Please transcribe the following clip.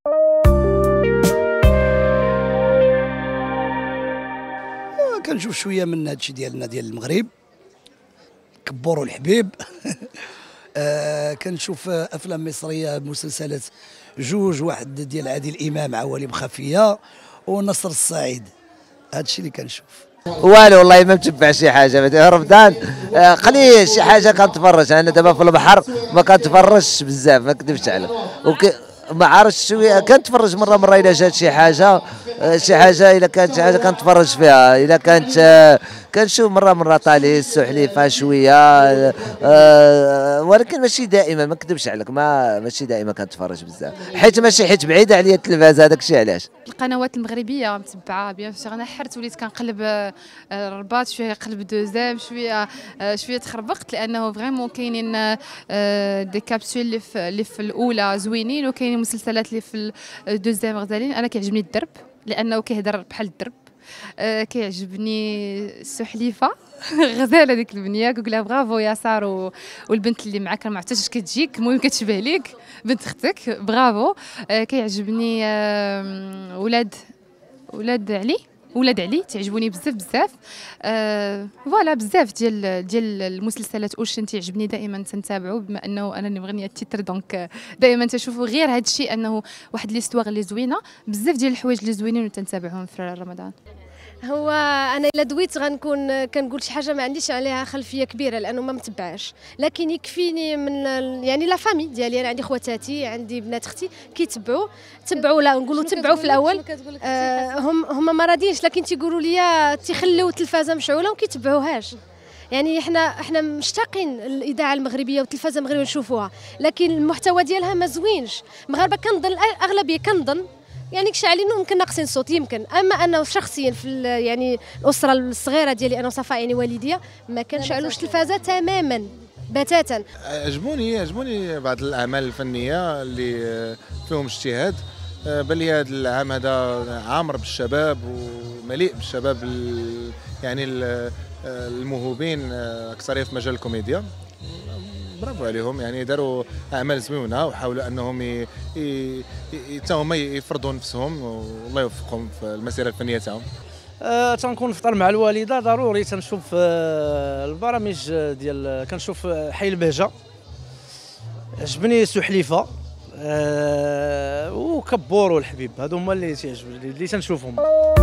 كنشوف شويه من هادشي ديالنا ديال المغرب، كبور والحبيب. كنشوف افلام مصريه، مسلسلات جوج، واحد ديال عادل امام عوالم خفيه ونصر الصعيد. هادشي اللي كنشوف. والو والله ما متبع شي حاجه رمضان، قليل شي حاجه كنتفرج. انا دابا في البحر ما كنتفرجش بزاف، ما كذبش عليك. ما عرفتش شويه كنتفرج مره الا جات شي حاجه الا كانت شي حاجه كنتفرج فيها. الا كانت كنشوف مره طالي السحليفه شويه، ولكن ماشي دائما، ما نكذبش عليك، ماشي دائما كنتفرج بزاف، حيت بعيده عليا التلفاز. هذاك الشيء علاش. القنوات المغربيه متبعه بيان سور. انا حرت وليت كنقلب الرباط شويه، قلب دوزام شويه تخربقت، لانه فريمون كاينين دي كابسول اللي في الاولى زوينين، وكاينين مسلسلات اللي في الدوزام غزالين. انا كيعجبني الدرب لانه كيهضر بحال الدرب. كيعجبني السحليفه غزاله ديك البنيه، كنقول لها برافو يا سار، والبنت اللي معاك ما عرفتش اش كتجيك، المهم كتشبه ليك بنت اختك، برافو. كيعجبني ولاد علي تعجبوني بزاف. فوالا بزاف ديال المسلسلات اوشن تعجبني دائما تنتابعوا، بما انه انا مغنيه التتر، دونك دائما تشوفوا غير هذا الشيء، انه واحد ليستواغ اللي زوينه، بزاف ديال الحوايج اللي زوينين وتنتابعهم في رمضان. هو انا الا دويت غنكون كنقول شي حاجه ما عنديش عليها خلفيه كبيره، لانه ما متبعاش، لكن يكفيني من يعني لا فامي ديالي. انا عندي خواتاتي، عندي بنات اختي تبعوا لا نقولوا تبعوا في الاول. هم ما راضينش، لكن تيقولوا لي تيخليو التلفازه مشعوله وما كيتبعوهاش. يعني احنا مشتاقين الاذاعه المغربيه والتلفازه المغربيه نشوفوها، لكن المحتوى ديالها ما زوينش. المغاربه كنظن الاغلبيه يعني كشعلي انه يمكن ناقصين الصوت يمكن، اما انه شخصيا في يعني الاسره الصغيره ديالي انا وصفاء يعني والديا ما كنشعلوش تلفازه تماما بتاتا. عجبوني بعض الاعمال الفنيه اللي فيهم اجتهاد. بل لي هذا العام هذا عامر بالشباب ومليء بالشباب يعني الموهوبين اكثريه في مجال الكوميديا. برافو عليهم، يعني داروا اعمال زوينه وحاولوا انهم هما يفرضوا نفسهم، والله يوفقهم في المسيره الفنيه تاعهم. تنكون نفطر مع الوالده ضروري، تنشوف البرامج ديال كنشوف حي البهجه، عجبني سحليفه وكبور والحبيب، هادو هما اللي تنشوفهم.